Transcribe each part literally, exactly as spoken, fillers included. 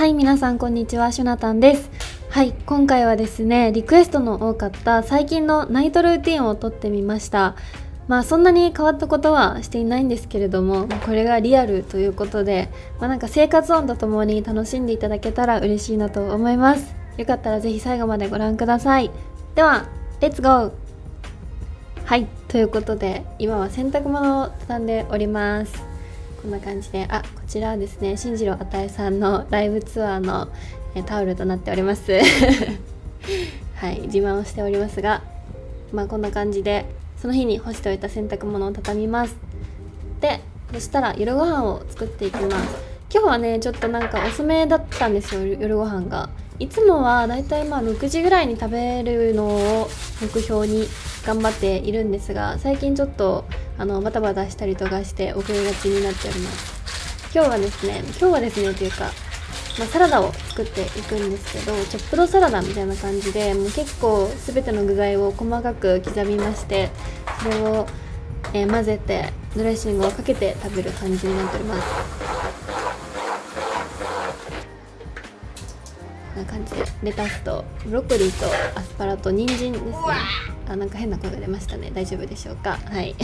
はい、皆さんこんにちは、シュナタンです。はい、今回はですね、リクエストの多かった最近のナイトルーティンを撮ってみました。まあそんなに変わったことはしていないんですけれども、これがリアルということで、まあ、なんか生活音とともに楽しんでいただけたら嬉しいなと思います。よかったらぜひ最後までご覧ください。では、レッツゴー。はい、ということで今は洗濯物を畳んでおります。こんな感じで、あ、こちらはですね、進次郎あたえさんのライブツアーのえタオルとなっておりますはい、自慢をしておりますが、まあこんな感じでその日に干しておいた洗濯物を畳みます。で、そしたら夜ご飯を作っていきます。今日はね、ちょっとなんか遅めだったんですよ、夜ご飯が。いつもはだいたいまあろくじぐらいに食べるのを目標に頑張っているんですが、最近ちょっとあのバタバタしたりとかして遅れがちになっております。今日はですね今日はですねというか、まあ、サラダを作っていくんですけど、チョップドサラダみたいな感じで、もう結構全ての具材を細かく刻みまして、それを、えー、混ぜてドレッシングをかけて食べる感じになっております。こんな感じでレタスとブロッコリーとアスパラと人参ですね。あ、なんか変な声が出ましたね。大丈夫でしょうか。はい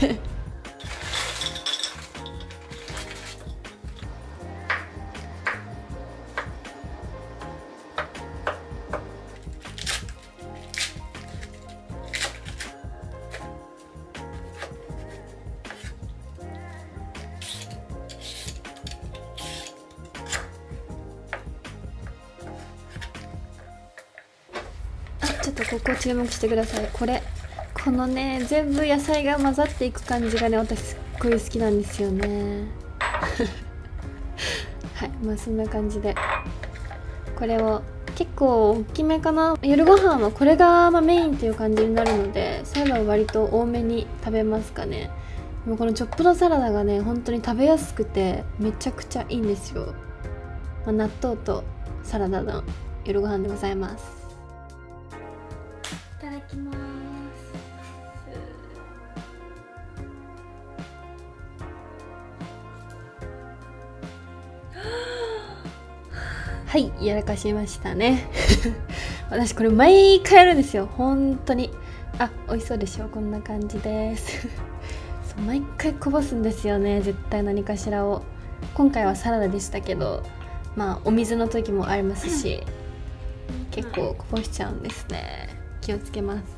ちょっとここ注目してください。これこのね、全部野菜が混ざっていく感じがね、私すっごい好きなんですよねはい、まあそんな感じで、これを結構大きめかな。夜ご飯はこれがまあメインっていう感じになるので、サラダは割と多めに食べますかね。でもこのチョップのサラダがね、本当に食べやすくてめちゃくちゃいいんですよ。まあ、納豆とサラダの夜ご飯でございます。いただきます。はい、やらかしましたね私これ毎回やるんですよ、本当に。あ、美味しそうでしょ。こんな感じですそう、毎回こぼすんですよね、絶対何かしらを。今回はサラダでしたけど、まあお水の時もありますし、結構こぼしちゃうんですね。気をつけます。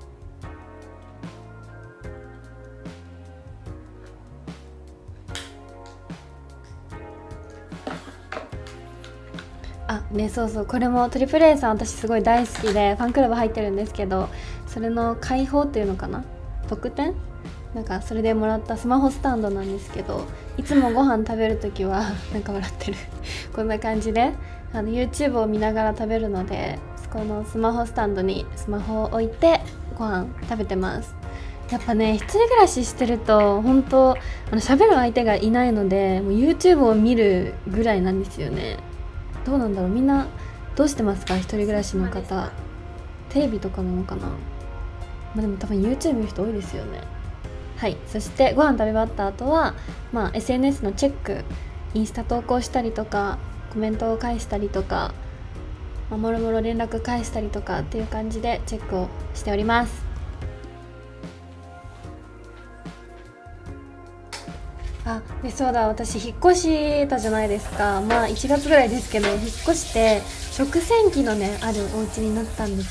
あ、ね、そうそう、これもトリプル A さん私すごい大好きでファンクラブ入ってるんですけど、それの開放っていうのかな、特典なんかそれでもらったスマホスタンドなんですけど、いつもご飯食べるときはなんか笑ってるこんな感じであの YouTube を見ながら食べるので、このスマホスタンドにスマホを置いてご飯食べてます。やっぱね、一人暮らししてると本当あの喋る相手がいないので、もう YouTube を見るぐらいなんですよね。どうなんだろう、みんなどうしてますか、一人暮らしの方。テレビとかなのかな。まあでも多分 YouTube 見る人多いですよね。はい、そしてご飯食べ終わった後は、まあ、エスエヌエス のチェック、インスタ投稿したりとかコメントを返したりとか、まあ、もろもろ連絡返したりとかっていう感じでチェックをしております。あ、でそうだ、私引っ越したじゃないですか。まあいちがつぐらいですけど、引っ越して食洗機のねあるお家になったんです。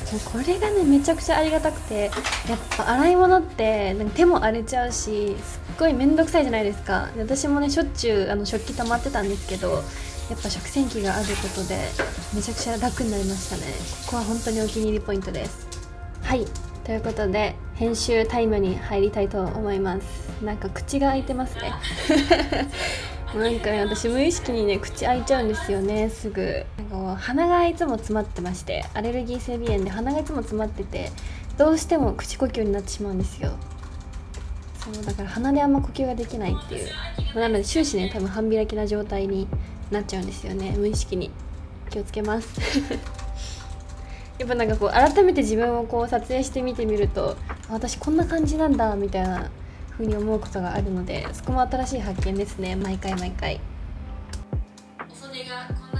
もうこれがねめちゃくちゃありがたくて、やっぱ洗い物ってなんか手も荒れちゃうし、すっごい面倒くさいじゃないですか。で私もねしょっちゅうあの食器溜まってたんですけど、やっぱ食洗機があることでめちゃくちゃ楽になりましたね。ここは本当にお気に入りポイントです。はい、ということで編集タイムに入りたいと思います。なんか口が開いてますねなんかね、私無意識にね口開いちゃうんですよね、すぐ。なんかもう鼻がいつも詰まってまして、アレルギー性鼻炎で鼻がいつも詰まってて、どうしても口呼吸になってしまうんですよ。そうだから鼻であんま呼吸ができないっていう、なので終始ね多分半開きな状態になっちゃうんですよね、無意識に。気をつけますやっぱなんかこう改めて自分をこう撮影してみてみると、私こんな感じなんだみたいな風に思うことがあるので、そこも新しい発見ですね、毎回毎回。お袖がこんな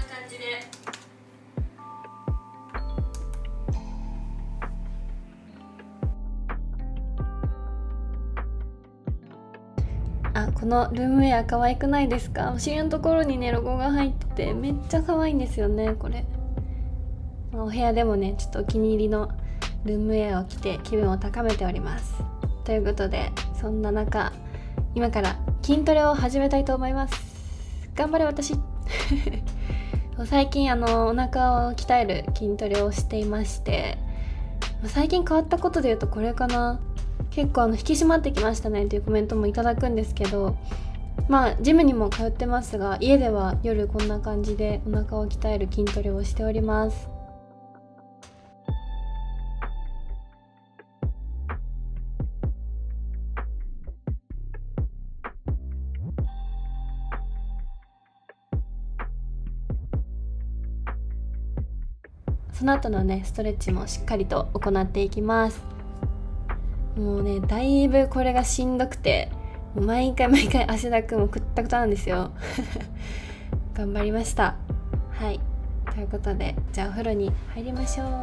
このルームウェア可愛くないですか？お尻のところにねロゴが入っててめっちゃ可愛いんですよね。これお部屋でもねちょっとお気に入りのルームウェアを着て気分を高めております。ということでそんな中今から筋トレを始めたいと思います。頑張れ私最近あのお腹を鍛える筋トレをしていまして、最近変わったことで言うとこれかな。結構あの引き締まってきましたねというコメントもいただくんですけど、まあジムにも通ってますが家では夜こんな感じでお腹を鍛える筋トレをしております。その後のねストレッチもしっかりと行っていきます。もうねだいぶこれがしんどくてもう毎回毎回汗だくもくったくたなんですよ頑張りました。はい、ということでじゃあお風呂に入りましょう。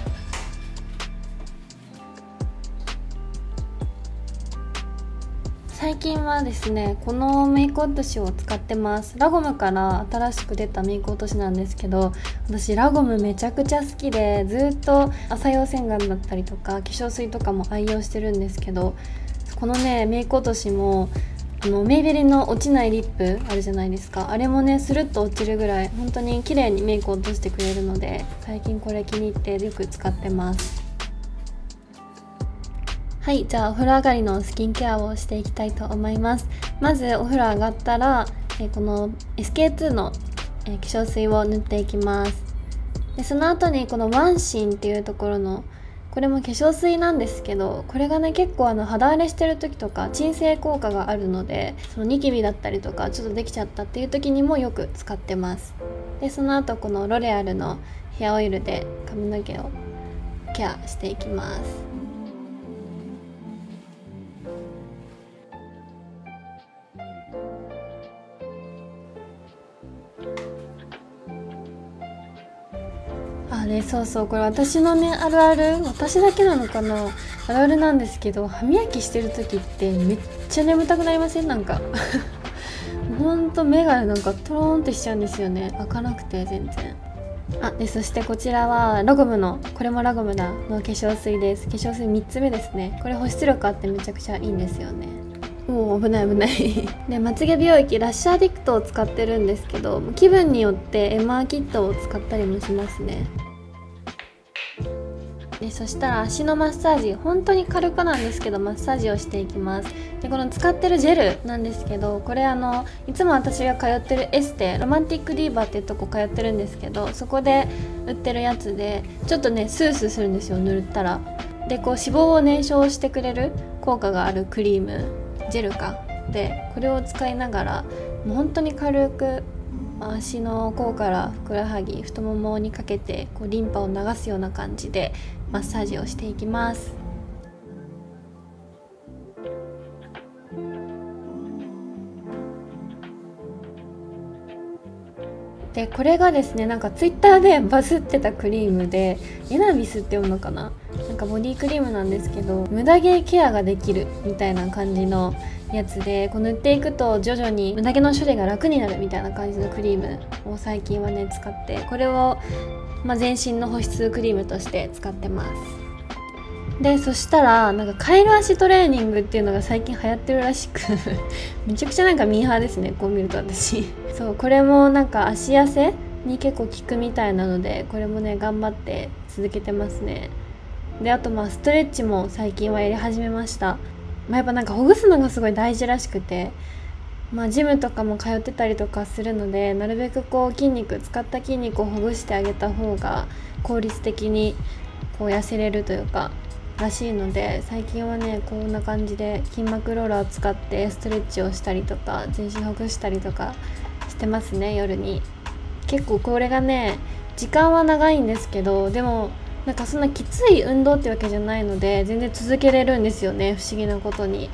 最近はですねこのメイク落としを使ってます。ラゴムから新しく出たメイク落としなんですけど、私ラゴムめちゃくちゃ好きでずっと朝用洗顔だったりとか化粧水とかも愛用してるんですけど、このねメイク落としもあのメイベリンの落ちないリップあるじゃないですか。あれもねスルッと落ちるぐらい本当に綺麗にメイクを落としてくれるので最近これ気に入ってよく使ってます。はい、じゃあお風呂上がりのスキンケアをしていきたいと思います。まずお風呂上がったらえこの エスケーツー のえ化粧水を塗っていきます。でその後にこのワンシンっていうところのこれも化粧水なんですけど、これがね結構あの肌荒れしてる時とか鎮静効果があるので、そのニキビだったりとかちょっとできちゃったっていう時にもよく使ってます。でその後このロレアルのヘアオイルで髪の毛をケアしていきます。あね、そうそう、これ私のねあるある、私だけなのかな、あるあるなんですけど、歯磨きしてる時ってめっちゃ眠たくなりません？なんかほんと目がなんかトローンってしちゃうんですよね。開かなくて全然。あでそしてこちらはラゴムの、これもラゴムだの化粧水です。化粧水みっつめですね。これ保湿力あってめちゃくちゃいいんですよね。もう危ない危ないでまつげ美容液ラッシャーディクトを使ってるんですけど、気分によってエマーキットを使ったりもしますね。でそしたら足のマッサージ、本当に軽くなんですけどマッサージをしていきます。でこの使ってるジェルなんですけど、これあのいつも私が通ってるエステロマンティックディーバーっていうとこ通ってるんですけど、そこで売ってるやつでちょっとねスースーするんですよ、塗ったら。でこう脂肪を燃焼してくれる効果があるクリームジェルかで、これを使いながらもう本当に軽く足の甲からふくらはぎ太ももにかけてこうリンパを流すような感じでマッサージをしていきます。でこれがですねなんかツイッターでバズってたクリームで、エナビスって読むのかな、なんかボディクリームなんですけど、無駄毛ケアができるみたいな感じのやつで、こう塗っていくと徐々に無駄毛の処理が楽になるみたいな感じのクリームを最近はね使って、これを、まあ、全身の保湿クリームとして使ってます。でそしたらなんかカエル足トレーニングっていうのが最近流行ってるらしくめちゃくちゃなんかミーハーですね、こう見ると私そうこれもなんか足痩せに結構効くみたいなので、これもね頑張って続けてますね。であとまあストレッチも最近はやり始めました。まあ、やっぱなんかほぐすのがすごい大事らしくて、まあ、ジムとかも通ってたりとかするので、なるべくこう筋肉使った筋肉をほぐしてあげた方が効率的にこう痩せれるというからしいので、最近はねこんな感じで筋膜ローラーを使ってストレッチをしたりとか全身ほぐしたりとかしてますね、夜に。結構これがね時間は長いんですけど、でもなんかそんなきつい運動ってわけじゃないので全然続けれるんですよね、不思議なことに。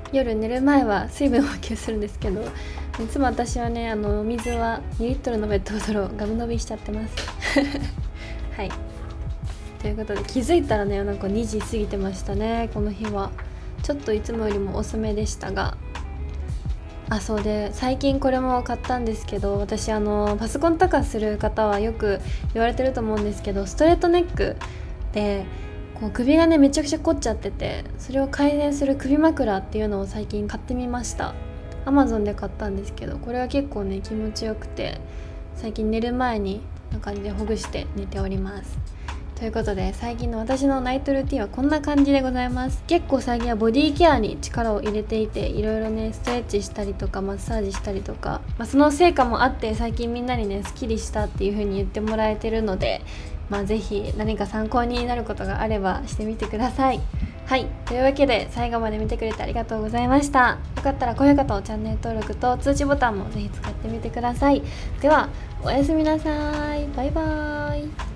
夜寝る前は水分補給するんですけど、いつも私はねあのお水はにリットルのペットボトルをガブ飲みしちゃってますはい、ということで気づいたらねなんかにじ過ぎてましたね。この日はちょっといつもよりも遅めでしたが、あ、そうで最近これも買ったんですけど、私あのパソコンとかする方はよく言われてると思うんですけど、ストレートネックでこう首がねめちゃくちゃ凝っちゃってて、それを改善する首枕っていうのを最近買ってみました。 Amazon で買ったんですけど、これは結構ね気持ちよくて、最近寝る前にこんな感じでほぐして寝ております。ということで最近の私のナイトルーティンはこんな感じでございます。結構最近はボディケアに力を入れていて、いろいろねストレッチしたりとかマッサージしたりとか、まあ、その成果もあって最近みんなにねスッキリしたっていう風に言ってもらえてるので、まあぜひ何か参考になることがあればしてみてください。はい、というわけで最後まで見てくれてありがとうございました。よかったら高評価とチャンネル登録と通知ボタンもぜひ使ってみてください。ではおやすみなさい。バイバーイ。